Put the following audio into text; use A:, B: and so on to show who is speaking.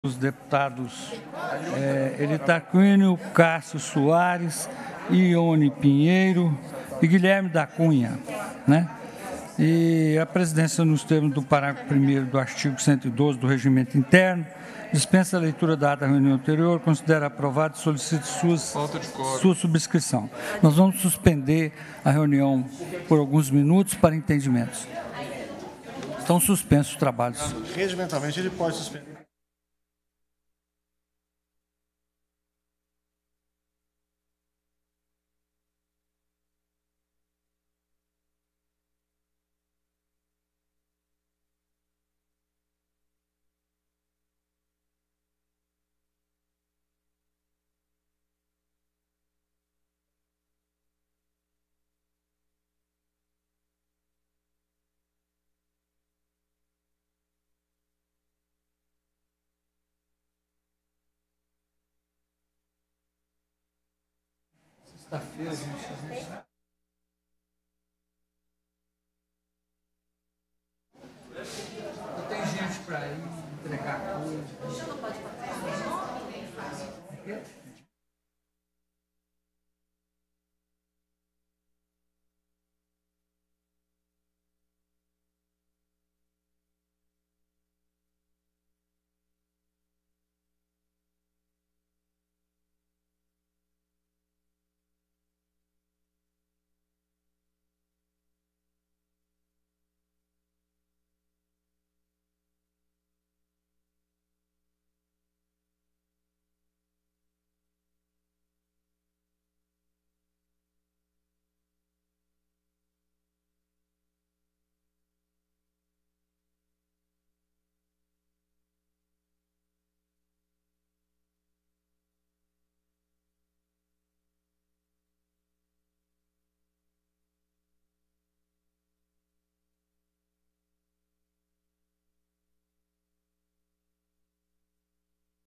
A: Os deputados Elitarquínio, Cássio Soares, Ione Pinheiro e Guilherme da Cunha, né? E a presidência, nos termos do parágrafo 1º do artigo 112 do Regimento Interno, dispensa a leitura da ata da reunião anterior, considera aprovada e solicita sua subscrição. Nós vamos suspender a reunião por alguns minutos para entendimentos. Estão suspensos os trabalhos.
B: Regimentalmente, ele pode suspender.
A: Sexta-feira, gente. Tem gente para ir entregar coisa.